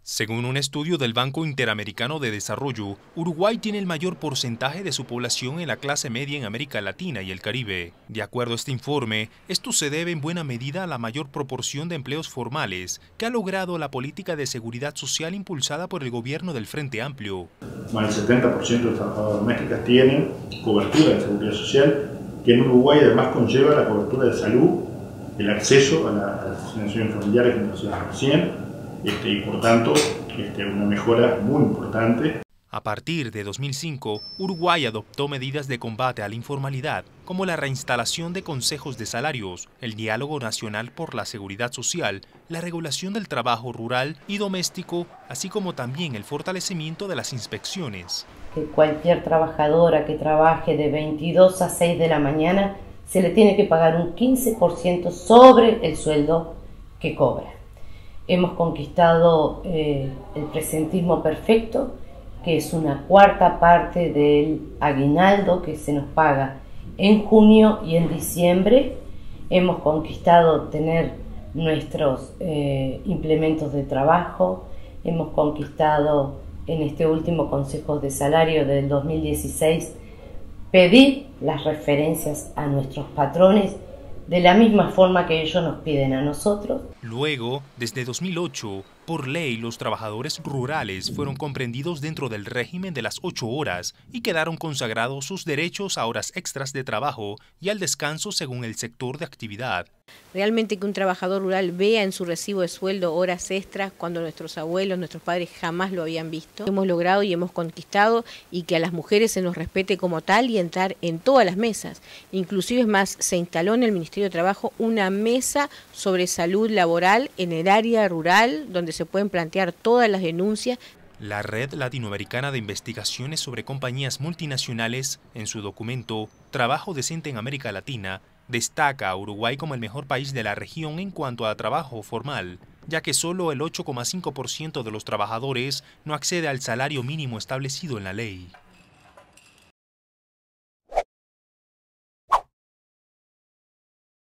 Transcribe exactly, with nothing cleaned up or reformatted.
Según un estudio del Banco Interamericano de Desarrollo, Uruguay tiene el mayor porcentaje de su población en la clase media en América Latina y el Caribe. De acuerdo a este informe, esto se debe en buena medida a la mayor proporción de empleos formales que ha logrado la política de seguridad social impulsada por el gobierno del Frente Amplio. Más del setenta por ciento de las trabajadoras domésticas tienen cobertura de seguridad social, que en Uruguay además conlleva la cobertura de salud, el acceso a la, a las asignaciones familiares que mencionamos recién. Este, y por tanto, este, una mejora muy importante. A partir de dos mil cinco, Uruguay adoptó medidas de combate a la informalidad, como la reinstalación de consejos de salarios, el diálogo nacional por la seguridad social, la regulación del trabajo rural y doméstico, así como también el fortalecimiento de las inspecciones. Que cualquier trabajadora que trabaje de veintidós a seis de la mañana se le tiene que pagar un quince por ciento sobre el sueldo que cobra. Hemos conquistado eh, el presentismo perfecto, que es una cuarta parte del aguinaldo que se nos paga en junio y en diciembre. Hemos conquistado tener nuestros eh, implementos de trabajo. Hemos conquistado en este último Consejo de Salario del dos mil dieciséis pedir las referencias a nuestros patrones de la misma forma que ellos nos piden a nosotros. Luego, desde dos mil ocho, por ley, los trabajadores rurales fueron comprendidos dentro del régimen de las ocho horas y quedaron consagrados sus derechos a horas extras de trabajo y al descanso según el sector de actividad. Realmente que un trabajador rural vea en su recibo de sueldo horas extras cuando nuestros abuelos, nuestros padres jamás lo habían visto. Hemos logrado y hemos conquistado y que a las mujeres se nos respete como tal y entrar en todas las mesas. Inclusive es más, se instaló en el Ministerio de Trabajo una mesa sobre salud laboral en el área rural donde se pueden plantear todas las denuncias. La Red Latinoamericana de Investigaciones sobre Compañías Multinacionales, en su documento Trabajo Decente en América Latina, destaca a Uruguay como el mejor país de la región en cuanto a trabajo formal, ya que solo el ocho coma cinco por ciento de los trabajadores no accede al salario mínimo establecido en la ley.